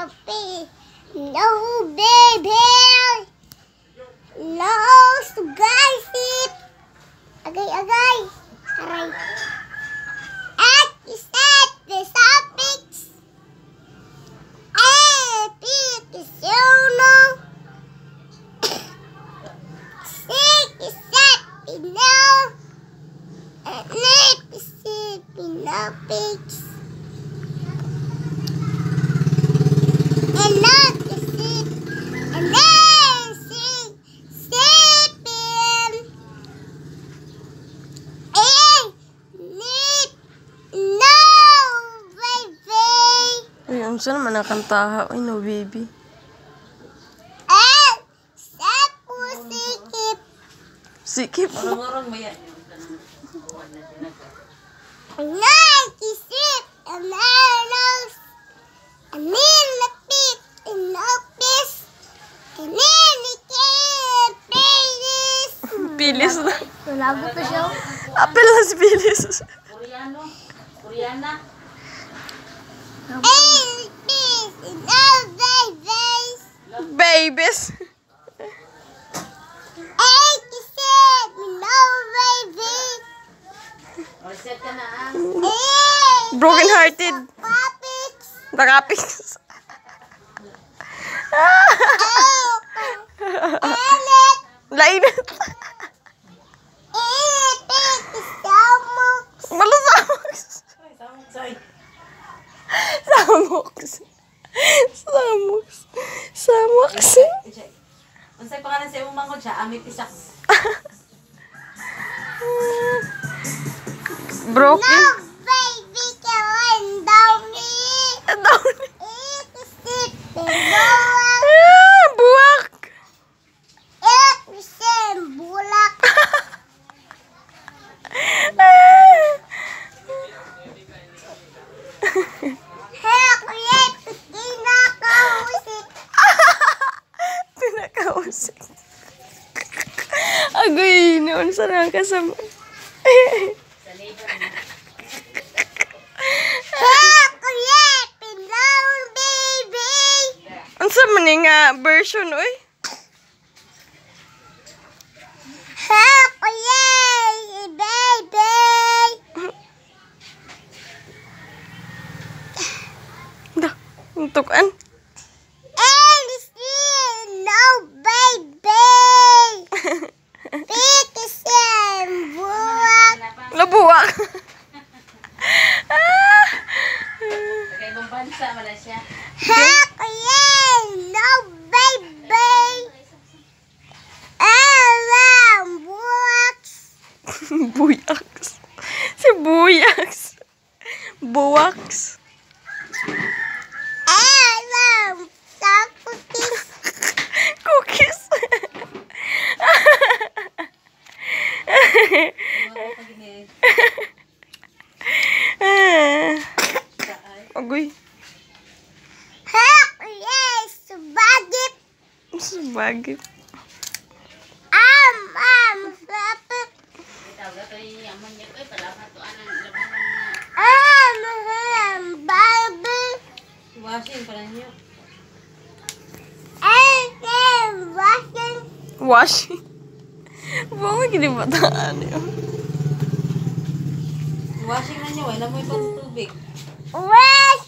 baby. No, baby. No, sugasip. Agay-agay. Aray. At iset the topics. Epic is no. Sick is set below. And nip is set below pigs. And not the sit. And then sipping. Nip. No, baby. Ay, ang saan naman nakantaha? Ay, no, baby. Sa pusikip. Sikip. Orang-orang mo yan. Nakisip. Amanos. Amin lapit. Inopis. Kininikip. Pilis. Pilis na. Nalagot na siya. Apel na si Pilis. Koreano. Koreana. Elpis. No, babies. Babies. Kisip. No, baby. O, set ka na ah. Broken hearted. Puppets. Nakapis. Elit. Lainit. Samok. Malasamoks. Sorry. Samoks. Samoks. Samoks. Unsay pangalan sa imong mangkot siya? Amit isak. Broken. No, baby, kawan dami. Downy. Ikisip. Buwak. Buwak. Ikisip. Bulak. Hekuyet. Pinakausik. Pinakausik. Agoy, noon sa nakasama. Sa neighbor mo. Hekuyet. Pinaw, baby. Ang sa nga version, oy. Hekuyet, baby. Da, untukan. No, baby. Pikisin, buwak. Labuwak. Sa ibang bansa, wala siya. Hakuyen, no, baby. Alam, buwak. Buyaks. Si Buyaks. Buwaks. Alam, tapukis. Cookies. Agoy. Hakuyen, subagip. Subagip. Sapit. Tawag ka yung yaman niya ko. Talaga to anang labanan na. Baby. Washing pala niyo. Washing. Washing. Bunga gini bataan yun. Washing na niyo. Wala mo itong tubig. Wash.